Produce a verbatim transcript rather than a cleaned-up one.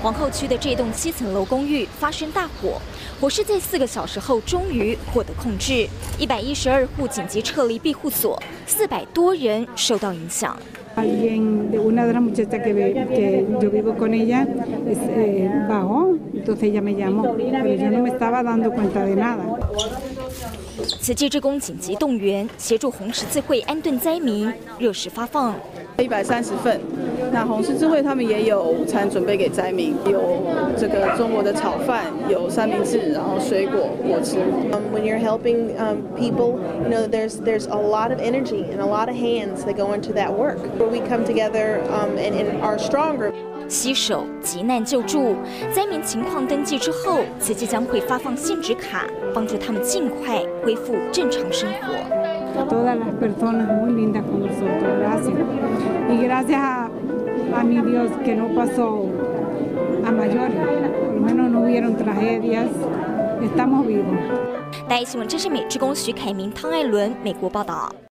皇后区的这栋七层楼公寓发生大火，火势在四个小时后终于获得控制，一百一十二户紧急撤离庇护所，四百多人受到影响。 Alguien de una de las muchachas que, que yo vivo con ella es, eh, bajó, entonces ella me llamó, pero yo no me estaba dando cuenta de nada. 慈济志工紧急动员，协助红十字会安顿灾民，热食发放一百三十份。那红十字会他们也有午餐准备给灾民，有这个中国的炒饭，有三明治，然后水果、果汁。 Um, when you're helping um, people, you know, there's there's a lot of energy and a lot of hands that go into that work. Where we come together um, and, and are stronger. 携手急难救助，灾民情况登记之后，慈济将会发放信纸卡，帮助他们尽快恢复正常生活。 Todas las personas muy lindas con nosotros, gracias. Y gracias a, a mi Dios que no pasó a mayores, por lo menos no hubieron tragedias, estamos vivos. 大爱新闻，这是美志工徐凯明、汤艾伦，美国报道。